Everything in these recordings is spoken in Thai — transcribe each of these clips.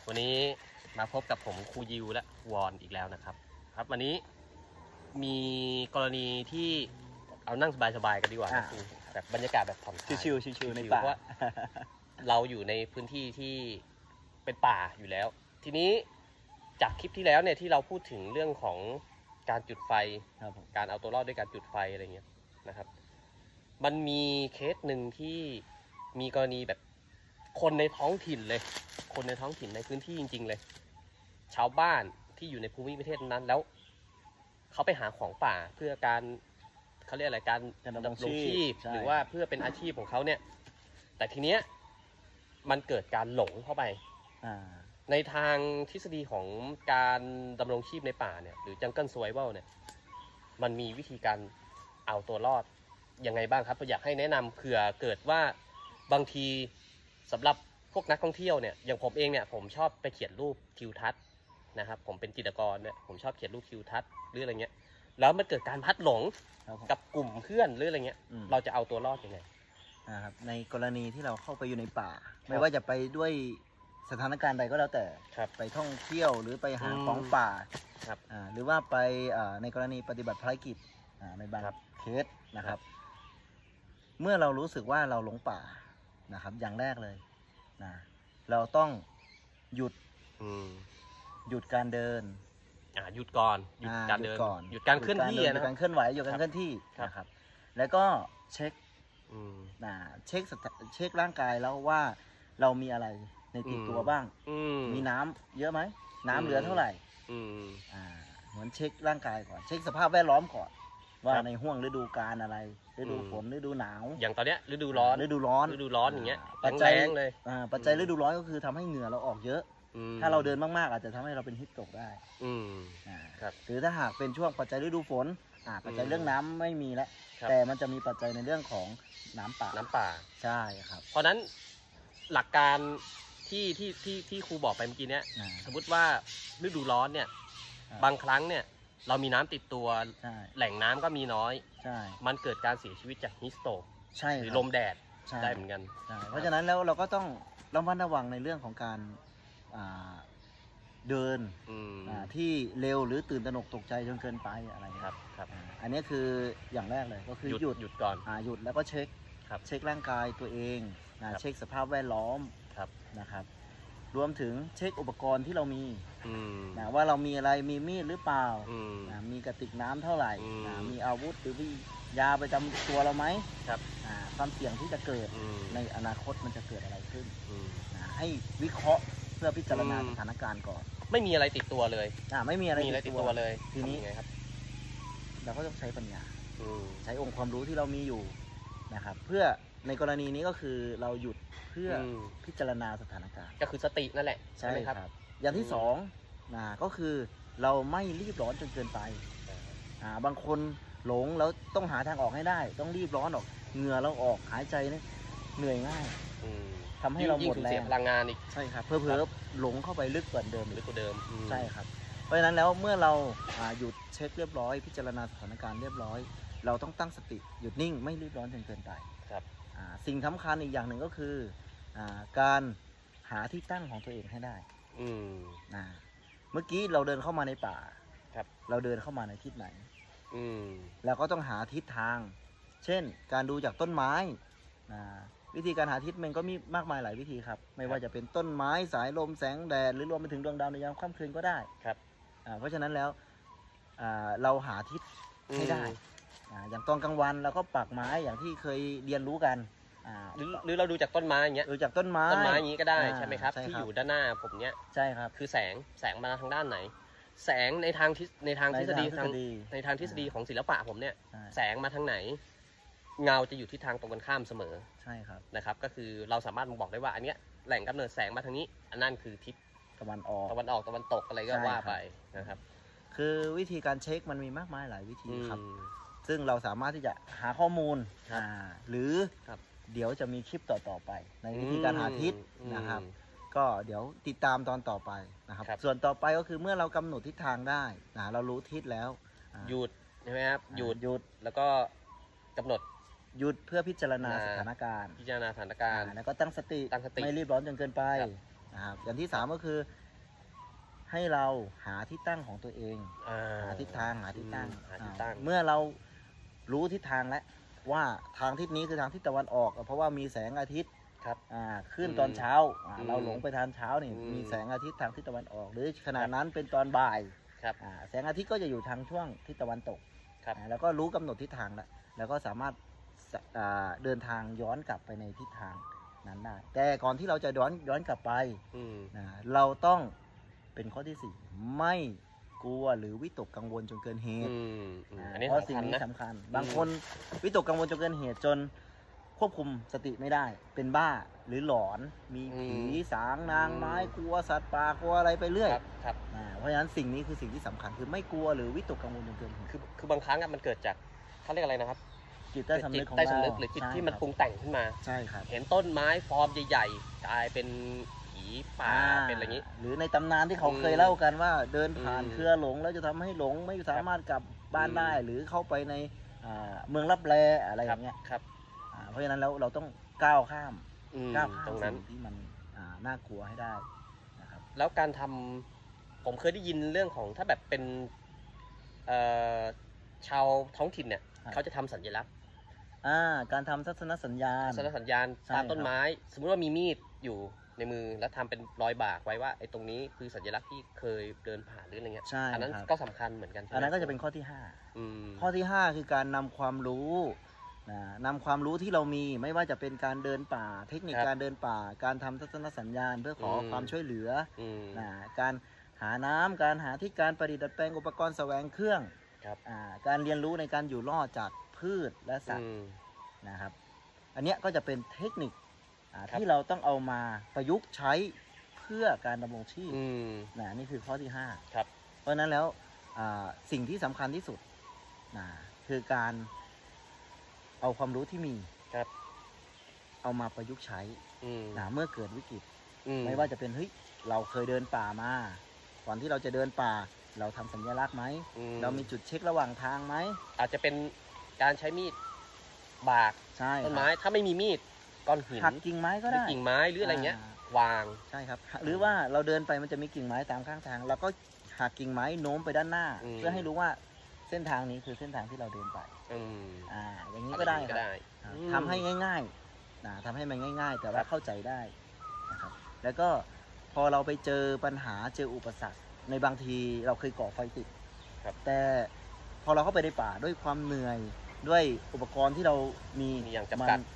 วันนี้มาพบกับผมครูยิวและวอนอีกแล้วนะครับวันนี้มีกรณีที่เอานั่งสบายๆกันดีกว่าครูแบบบรรยากาศแบบผ่อนคลายชิวๆในป่าเพราะเราอยู่ในพื้นที่ที่เป็นป่าอยู่แล้วทีนี้จากคลิปที่แล้วเนี่ยที่เราพูดถึงเรื่องของการจุดไฟการเอาตัวรอดด้วยการจุดไฟอะไรเงี้ยนะครับมันมีเคสหนึ่งที่มีกรณีแบบคนในท้องถิ่นเลยคนในท้องถิ่นในพื้นที่จริงๆเลยชาวบ้านที่อยู่ในภูมิประเทศนั้นแล้วเขาไปหาของป่าเพื่อการเขาเรียกอะไรการดำรงชีพหรือว่าเพื่อเป็นอาชีพของเขาเนี่ยแต่ทีเนี้ยมันเกิดการหลงเข้าไปในทางทฤษฎีของการดำรงชีพในป่าเนี่ยหรือ Jungle Survival เนี่ยมันมีวิธีการเอาตัวรอดยังไงบ้างครับอยากให้แนะนำเผื่อเกิดว่าบางทีสำหรับพวกนักท่องเที่ยวเนี่ยอย่างผมเองเนี่ยผมชอบไปเขียนรูปทิวทัศน์นะครับผมเป็นจิตรกรเนี่ยผมชอบเขียนรูปทิวทัศน์หรืออะไรเงี้ยแล้วมันเกิดการพัดหลงกับกลุ่มเพื่อนหรืออะไรเงี้ยเราจะเอาตัวรอดยังไงนะครับในกรณีที่เราเข้าไปอยู่ในป่าไม่ว่าจะไปด้วยสถานการณ์ใดก็แล้วแต่ไปท่องเที่ยวหรือไปหาของป่าหรือว่าไปในกรณีปฏิบัติภารกิจในบางเคสนะครับเมื่อเรารู้สึกว่าเราหลงป่านะครับอย่างแรกเลยนะเราต้องหยุดการเดินหยุดก่อนหยุดการเดินหยุดการเคลื่อนที่นะการเคลื่อนไหวหยุดการเคลื่อนที่นะครับแล้วก็เช็คเช็คร่างกายแล้วว่าเรามีอะไรในติดตัวบ้างมีน้ำเยอะไหมน้ำเหลือเท่าไหร่เหมือนเช็คร่างกายก่อนเช็คสภาพแวดล้อมก่อนว่าในห้วงฤดูกาลอะไรฤดูฝนฤดูหนาวอย่างตอนเนี้ยฤดูร้อนอย่างเงี้ยปัจจัยเลยปัจจัยฤดูร้อนก็คือทำให้เหงื่อเราออกเยอะถ้าเราเดินมากๆอาจจะทำให้เราเป็นฮิสโตรกได้หรือถ้าหากเป็นช่วงปัจจัยฤดูฝนปัจจัยเรื่องน้ำไม่มีแล้วแต่มันจะมีปัจจัยในเรื่องของน้ำป่าใช่ครับเพราะนั้นหลักการที่ครูบอกไปเมื่อกี้เนี้ยสมมติว่าฤดูร้อนเนี่ยบางครั้งเนี่ยเรามีน้ำติดตัวแหล่งน้ำก็มีน้อยมันเกิดการเสียชีวิตจากฮิสโตรกหรือลมแดดได้เหมือนกันเพราะฉะนั้นแล้วเราก็ต้องระมัดระวังในเรื่องของการเดินที่เร็วหรือตื่นตระหนกตกใจจนเกินไปอะไรครับอันนี้คืออย่างแรกเลยก็คือหยุดก่อนหยุดแล้วก็เช็คร่างกายตัวเองเช็คสภาพแวดล้อมนะครับรวมถึงเช็คอุปกรณ์ที่เรามีว่าเรามีอะไรมีมีดหรือเปล่ามีกระติกน้ำเท่าไหร่มีอาวุธหรือมียาประจำตัวเราไหมความเสี่ยงที่จะเกิดในอนาคตมันจะเกิดอะไรขึ้นให้วิเคราะห์เพื่อพิจารณาสถานการณ์ก่อนไม่มีอะไรติดตัวเลยไม่มีอะไรติดตัวเลยทีนี้ครับเราก็ต้องใช้ปัญญาใช้องค์ความรู้ที่เรามีอยู่นะครับเพื่อในกรณีนี้ก็คือเราหยุดเพื่อพิจารณาสถานการณ์ก็คือสตินั่นแหละใช่ครับอย่างที่สองก็คือเราไม่รีบร้อนจนเกินไปบางคนหลงแล้วต้องหาทางออกให้ได้ต้องรีบร้อนออกเหงื่อเราออกหายใจเนี่ยเหนื่อยง่ายทำให้เราหมดแรงพลังงานอีกใช่ครับเพิ่มหลงเข้าไปลึกกว่าเดิมใช่ครับเพราะฉะนั้นแล้วเมื่อเราหยุดเช็คเรียบร้อยพิจารณาสถานการณ์เรียบร้อยเราต้องตั้งสติหยุดนิ่งไม่รีบร้อนจนเกินไปสิ่งสำคัญอีกอย่างหนึ่งก็คือการหาที่ตั้งของตัวเองให้ได้เมื่อกี้เราเดินเข้ามาในป่าเราเดินเข้ามาในทิศไหนเราก็ต้องหาทิศทางเช่นการดูจากต้นไม้วิธีการหาทิศมันก็มีมากมายหลายวิธีครับไม่ว่าจะเป็นต้นไม้สายลมแสงแดดหรือรวมไปถึงดวงดาวในยามค่ำคืนก็ได้เพราะฉะนั้นแล้วเราหาทิศให้ได้อย่างตอนกลางวันเราก็ปักไม้อย่างที่เคยเรียนรู้กันหรือเราดูจากต้นไม้อย่างเงี้ยดูจากต้นไม้อย่างนี้ก็ได้ใช่ไหมครับที่อยู่ด้านหน้าผมเนี้ยใช่ครับคือแสงมาทางด้านไหนแสงในทางทฤษฎีในทางทฤษฎีของศิลปะผมเนี่ยแสงมาทางไหนเงาจะอยู่ที่ทางตรงกันข้ามเสมอใช่ครับนะครับก็คือเราสามารถบอกได้ว่าอันเนี้ยแหล่งกำเนิดแสงมาทางนี้อันนั้นคือทิศตะวันออกตะวันตกอะไรก็ว่าไปนะครับคือวิธีการเช็คมันมีมากมายหลายวิธีครับซึ่งเราสามารถที่จะหาข้อมูลหรือเดี๋ยวจะมีคลิปต่อไปในวิธีการหาทิศนะครับก็เดี๋ยวติดตามตอนต่อไปนะครับส่วนต่อไปก็คือเมื่อเรากำหนดทิศทางได้เรารู้ทิศแล้วหยุดใช่ไหมครับหยุดแล้วก็กำหนดหยุดเพื่อพิจารณาสถานการณ์แล้วก็ตั้งสติไม่รีบร้อนจนเกินไปนะครับอย่างที่3ก็คือให้เราหาที่ตั้งของตัวเองหาทิศทางหาที่ตั้งเมื่อเรารู้ทิศทางแล้วว่าทางทิศนี้คือทางทิศตะวันออกเพราะว่ามีแสงอาทิตย์ขึ้นตอนเช้าเราหลงไปทานเช้านี่มีแสงอาทิตย์ทางทิศตะวันออกหรือขณะนั้นเป็นตอนบ่ายแสงอาทิตย์ก็จะอยู่ทางช่วงทิศตะวันตกแล้วก็รู้กำหนดทิศทางแล้วก็สามารถเดินทางย้อนกลับไปในทิศทางนั้นได้แต่ก่อนที่เราจะย้อนกลับไปเราต้องเป็นข้อที่4ไม่กลัวหรือวิตกกังวลจนเกินเหตุเพราะสิ่งนี้สำคัญบางคนวิตกกังวลจนเกินเหตุจนควบคุมสติไม่ได้เป็นบ้าหรือหลอนมีผีสางนางไม้กลัวสัตว์ป่ากลัวอะไรไปเรื่อยเพราะฉะนั้นสิ่งนี้คือสิ่งที่สำคัญคือไม่กลัวหรือวิตกกังวลจนเกินเหตุคือบางครั้งมันเกิดจากเขาเรียกอะไรนะครับจิตใต้สำนึกของเราหรือจิตที่มันปรุงแต่งขึ้นมาใช่ครับเห็นต้นไม้ฟอร์มใหญ่ๆกลายเป็นผีป่าเป็นอะไรอย่างนี้หรือในตำนานที่เขาเคยเล่ากันว่าเดินผ่านเครือหลงแล้วจะทำให้หลงไม่สามารถกลับบ้านได้หรือเข้าไปในเมืองลับแลอะไรอย่างเงี้ยเพราะฉะนั้นแล้วเราต้องก้าวข้ามตรงนั้นที่มันน่ากลัวให้ได้นะครับแล้วการทำผมเคยได้ยินเรื่องของถ้าแบบเป็นชาวท้องถิ่นเนี่ยเขาจะทำสัญลักษณ์การทำทัศนสัญญาณตามต้นไม้สมมติว่ามีมีดอยู่ในมือแล้วทำเป็นรอยบากไว้ว่าไอ้ตรงนี้คือสัญลักษณ์ที่เคยเดินผ่านหรืออะไรเงี้ยอันนั้นก็สำคัญเหมือนกันอันนั้นก็จะเป็นข้อที่5ข้อที่5คือการนำความรู้นำความรู้ที่เรามีไม่ว่าจะเป็นการเดินป่าเทคนิคการเดินป่าการทำทัศนสัญญาณเพื่อขอความช่วยเหลือการหาน้ำการหาที่การประดิษฐ์ดัดแปลงอุปกรณ์แสวงเครื่องการเรียนรู้ในการอยู่รอดจากพืชและสัตว์นะครับอันนี้ก็จะเป็นเทคนิคที่เราต้องเอามาประยุกต์ใช้เพื่อการดำรงชีพนี่คือข้อที่5เพราะฉะนั้นแล้วสิ่งที่สำคัญที่สุดคือการเอาความรู้ที่มีเอามาประยุกต์ใช้เมื่อเกิดวิกฤตไม่ว่าจะเป็นเฮ้ยเราเคยเดินป่ามาก่อนที่เราจะเดินป่าเราทำสัญลักษณ์ไหมเรามีจุดเช็คระหว่างทางไหมอาจจะเป็นการใช้มีดบากต้นไม้ถ้าไม่มีมีดก้อนหินหักกิ่งไม้ก็ได้กิ่งไม้หรืออะไรเงี้ยวางใช่ครับหรือว่าเราเดินไปมันจะมีกิ่งไม้ตามข้างทางเราก็หักกิ่งไม้โน้มไปด้านหน้าเพื่อให้รู้ว่าเส้นทางนี้คือเส้นทางที่เราเดินไปอย่างนี้ก็ได้ครับทำให้ง่ายๆทำให้มันง่ายๆแต่ว่าเข้าใจได้นะครับแล้วก็พอเราไปเจอปัญหาเจออุปสรรคในบางทีเราเคยก่อไฟติดแต่พอเราเข้าไปในป่าด้วยความเหนื่อยด้วยอุปกรณ์ที่เรามีอย่างจำกัด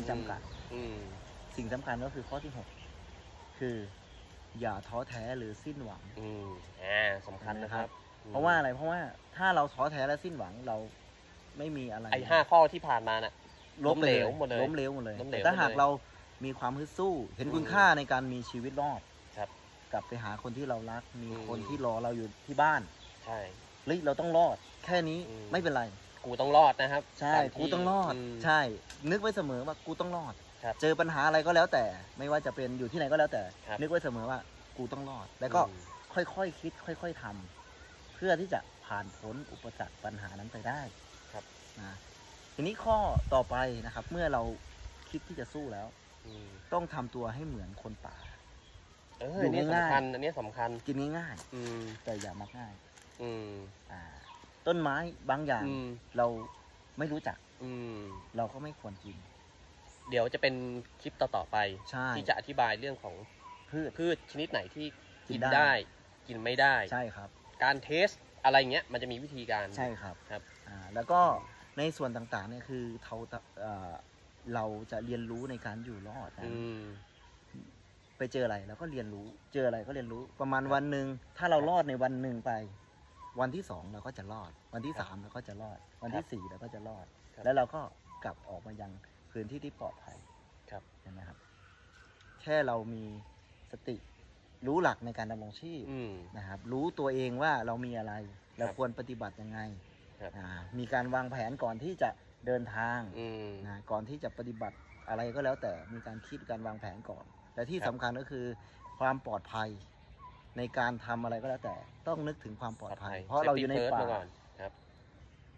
สิ่งสำคัญก็คือข้อที่6คืออย่าท้อแท้หรือสิ้นหวังสำคัญนะครับเพราะว่าอะไรเพราะว่าถ้าเราท้อแท้และสิ้นหวังเราไม่มีอะไรไอ้5 ข้อที่ผ่านมาน่ะล้มเหลวหมดเลยแต่ถ้าหากเรามีความฮึดสู้เห็นคุณค่าในการมีชีวิตรอดกลับไปหาคนที่เรารักมีคนที่รอเราอยู่ที่บ้านใช่เราต้องรอดแค่นี้ไม่เป็นไรกูต้องรอดนะครับใช่กูต้องรอดใช่นึกไว้เสมอว่ากูต้องรอดเจอปัญหาอะไรก็แล้วแต่ไม่ว่าจะเป็นอยู่ที่ไหนก็แล้วแต่นึกไว้เสมอว่ากูต้องรอดแล้วก็ค่อยๆคิดค่อยๆทำเพื่อที่จะผ่านพ้นอุปสรรคปัญหานั้นไปได้นะทีนี้ข้อต่อไปนะครับเมื่อเราคิดที่จะสู้แล้วต้องทำตัวให้เหมือนคนป่าอยู่ง่ายๆอันนี้สำคัญกินง่ายๆแต่อย่ามักง่ายต้นไม้บางอย่างเราไม่รู้จักเราก็ไม่ควรกินเดี๋ยวจะเป็นคลิปต่อๆไปที่จะอธิบายเรื่องของพืชชนิดไหนที่กินได้กินไม่ได้ใช่ครับการเทสอะไรเงี้ยมันจะมีวิธีการใช่ครับแล้วก็ในส่วนต่างๆเนี่ยคือเราจะเรียนรู้ในการอยู่รอดนะไปเจออะไรเราก็เรียนรู้เจออะไรก็เรียนรู้ประมาณวันหนึ่งถ้าเรารอดในวันหนึ่งไปวันที่2เราก็จะรอดวันที่3เราก็จะรอดวันที่4เราก็จะรอดแล้วเราก็กลับออกมายังพื้นที่ที่ปลอดภัยเห็นไหมครับแค่เรามีสติรู้หลักในการดำรงชีพนะครับรู้ตัวเองว่าเรามีอะไรเราควรปฏิบัติยังไงมีการวางแผนก่อนที่จะเดินทางก่อนที่จะปฏิบัติอะไรก็แล้วแต่มีการคิดการวางแผนก่อนแต่ที่สำคัญก็คือความปลอดภัยในการทำอะไรก็แล้วแต่ต้องนึกถึงความปลอดภัยเพราะเราอยู่ในป่า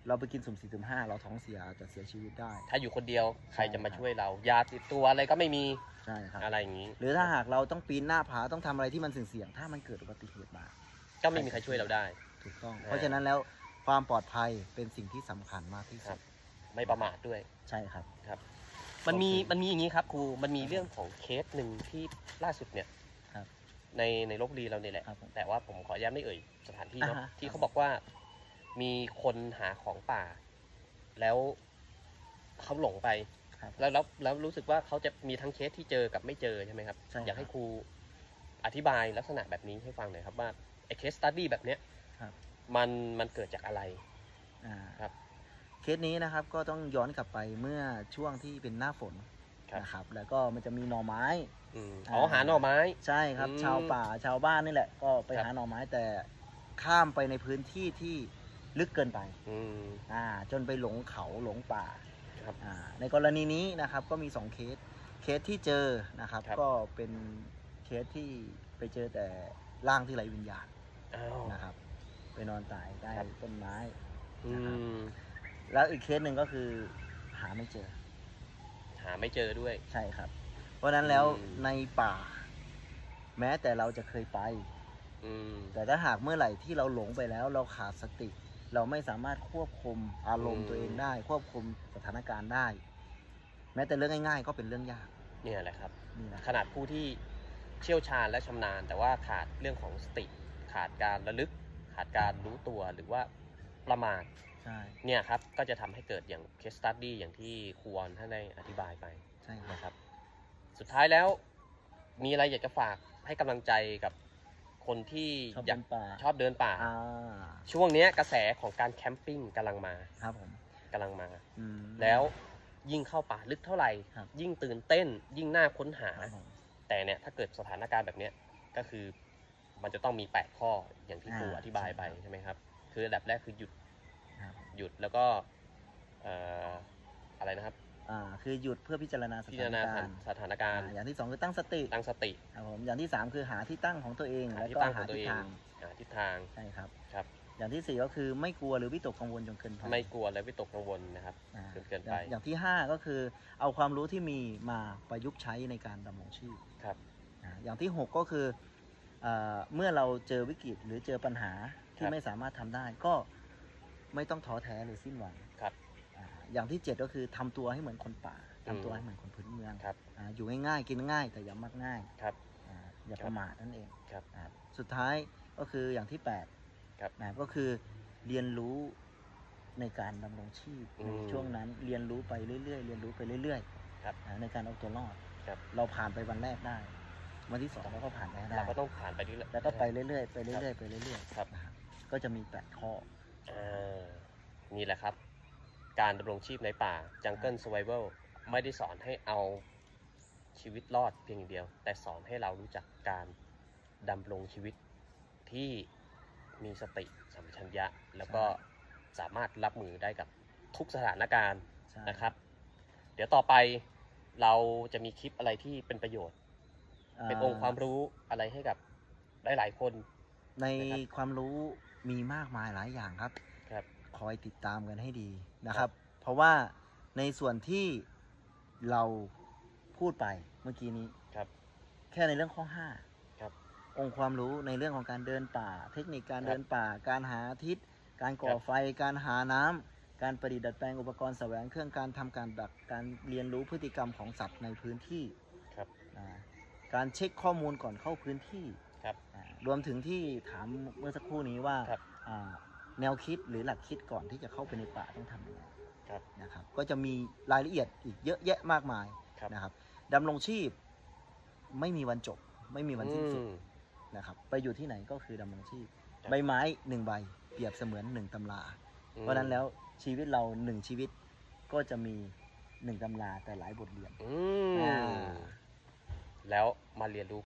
เราไปกินสุ่ม4สุ่ม5เราท้องเสียจะเสียชีวิตได้ถ้าอยู่คนเดียวใครจะมาช่วยเรายาติดตัวอะไรก็ไม่มีใช่ครับอะไรอย่างนี้หรือถ้าหากเราต้องปีนหน้าผาต้องทำอะไรที่มันเสี่ยงๆถ้ามันเกิดอุบัติเหตุมาก็ไม่มีใครช่วยเราได้ถูกต้อง เพราะฉะนั้นแล้วความปลอดภัยเป็นสิ่งที่สำคัญมากที่สุดไม่ประมาทด้วยใช่ครับครับ มันมีอย่างนี้ครับครูมันมีเรื่องของเคสหนึ่งที่ล่าสุดเนี่ยครับในลพบุรีเราเนี่ยแหละครับผมแต่ว่าผมขออนุญาตไม่เอ่ยสถานที่เนาะอ่าฮะที่เขาบอกว่ามีคนหาของป่า แล้วเขาหลงไปครับแล้วรู้สึกว่าเขาจะมีทั้งเคสที่เจอกับไม่เจอใช่ไหมครับใช่ครับอยากให้ครูอธิบายลักษณะแบบนี้ให้ฟังหน่อยครับว่าไอ้เคสสตัดดี้แบบเนี้ยครับมันเกิดจากอะไร ครับเคสนี้นะครับก็ต้องย้อนกลับไปเมื่อช่วงที่เป็นหน้าฝนครับนะครับ แล้วก็มันจะมีหน่อไม้อ๋อหาหน่อไม้ใช่ครับอืมชาวป่าชาวบ้านนี่แหละ ก็ไปครับหาหน่อไม้แต่ข้ามไปในพื้นที่ที่ลึกเกินไปอืมจนไปหลงเขาหลงป่าครับในกรณีนี้นะครับก็มี2เคสที่เจอนะครับครับก็เป็นเคสที่ไปเจอแต่ร่างที่ไร้วิญญาณอ้าวนะครับ ไปนอนตายใต้ครับต้นไม้อืมแล้วอีกเคสหนึ่งก็คือหาไม่เจอหาไม่เจอด้วยใช่ครับ เพราะฉะนั้นแล้วอืมในป่า แม้แต่เราจะเคยไปอืมแต่ถ้าหากเมื่อไหร่ที่เราหลงไปแล้วเราขาดสติ เราไม่สามารถควบคุมอารมณ์ตัวเองได้ ควบคุมสถานการณ์ได้ แม้แต่เรื่องง่ายๆ ก็เป็นเรื่องยากเนี่ยแหละครับนี่นะขนาดผู้ที่เชี่ยวชาญและชำนาญ แต่ว่าขาดเรื่องของสติ ขาดการระลึก ขาดการรู้ตัวหรือว่าประมาทใช่เนี่ยครับก็จะทำให้เกิดอย่าง case study อย่างที่ครูวอนท่านได้อธิบายไปใช่ครับนะครับ สุดท้ายแล้วมีอะไรอยากจะฝากให้กำลังใจกับคนที่ชอบอยากเดินป่าชอบเดินป่าอ่าช่วงเนี้ยกระแสของการแคมปิ้งกำลังมาครับผมกำลังมาอืมแล้วยิ่งเข้าป่าลึกเท่าไหร่ครับยิ่งตื่นเต้น ยิ่งน่าค้นหาครับผมแต่เนี่ยถ้าเกิดสถานการณ์แบบเนี้ยก็คือมันจะต้องมี8ข้ออย่างที่ครูอธิบายไปใช่ไหมครับคืออันดับแรกคือหยุดครับหยุดแล้วก็อะไรนะครับคือหยุดเพื่อพิจารณาสพิถาจารนณาการณ์สถานการณ์อย่างที่2คือตั้งสติตั้งสติครับผมอย่างที่3คือหาที่ตั้งของตัวเองหาแล้วที่ก็ตั้งขหาองตัวทิศเองทางหาทิศทางใช่ครับครับอย่างที่4ก็คือไม่กลัวหรือวิตกกังวลจนเกินไปไม่กลัวและวิตกกังวลนะครับอ่าจนเกินไปอย่างที่5ก็คือเอาความรู้ที่มีมาประยุกต์ใช้ในการดำรงชีพครับอย่างที่6ก็คือเมื่อเราเจอวิกฤตหรือเจอปัญหาที่ครับไม่สามารถทำได้ก็ไม่ต้องท้อแท้หรือสิ้นหวังครับอย่างที่7ก็คือทำตัวให้เหมือนคนป่าทำตัวให้เหมือนคนพื้นเมืองครับอยู่ง่ายๆกินง่ายแต่อย่ามักง่ายครับอย่าประมาทนั่นเองครับสุดท้ายก็คืออย่างที่8 ครับก็คือเรียนรู้ในการดำรงชีพอืในมช่วงนั้นเรียนรู้ไปเรื่อยๆเรียนรู้ไปเรื่อยครับในการเอาตัวรอดครับเราผ่านไปวันแรกได้ วันที่2เราก็ผ่านไปได้เราก็ต้องผ่านไปเรื่อยๆแล้วก็ไปเรื่อยๆไปเรื่อยๆไปเรื่อยครับๆนะครับก็จะมี8ข้อนี่แหละครับ การดำรงชีพในป่า Jungle Survival ไม่ได้สอนให้เอาชีวิตรอดเพียงอย่างเดียว แต่สอนให้เรารู้จักการดำรงชีวิตที่มีสติสัมปชัญญะ แล้วก็สามารถรับมือได้กับทุกสถานการณ์ใช่นะครับ เดี๋ยวต่อไปเราจะมีคลิปอะไรที่เป็นประโยชน์ เป็นองค์ความรู้อะไรให้กับหลายๆคนในนะครับความรู้มีมากมายหลายอย่างครับครับคอยติดตามกันให้ดีนะครับ เพราะว่าในส่วนที่เราพูดไปเมื่อกี้นี้ครับแค่ในเรื่องข้อครับ 5 องค์ความรู้ในเรื่องของการเดินป่า เทคนิคการครับเดินป่า การหาทิศการก่อครับไฟ การหาน้ำการประดิษฐ์ดัดแปลงอุปกรณ์แสวงเครื่องการทำการดักการเรียนรู้พฤติกรรมของสัตว์ในพื้นที่ครับอ่าการเช็คข้อมูลก่อนเข้าพื้นที่ครับรวมถึงที่ถามเมื่อสักครู่นี้ว่าครับแนวคิดหรือหลักคิดก่อนที่จะเข้าไปในป่าต้องทำยังไงครับนะครับ ก็จะมีรายละเอียดอีกเยอะแยะมากมายครับนะครับดำรงชีพไม่มีวันจบ ไม่มีวันสิ้นสุดอืมนะครับไปอยู่ที่ไหนก็คือดำรงชีพครับใบไม้1ใบเปรียบเสมือน1ตำรา เพราะฉะนั้นแล้วชีวิตเรา1ชีวิตก็จะมี1ตำราแต่หลายบทเรียนอืมอ่าแล้วมาเรียนรู้